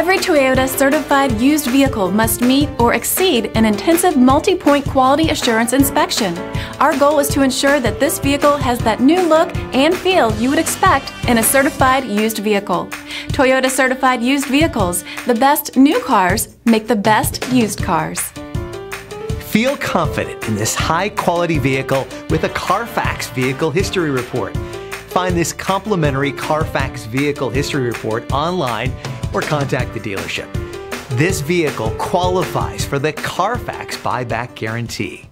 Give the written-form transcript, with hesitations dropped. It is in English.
Every Toyota certified used vehicle must meet or exceed an intensive multi-point quality assurance inspection. Our goal is to ensure that this vehicle has that new look and feel you would expect in a certified used vehicle. Toyota certified used vehicles, the best new cars make the best used cars. Feel confident in this high-quality vehicle with a Carfax Vehicle History Report. Find this complimentary Carfax Vehicle History Report online or contact the dealership. This vehicle qualifies for the Carfax Buyback Guarantee.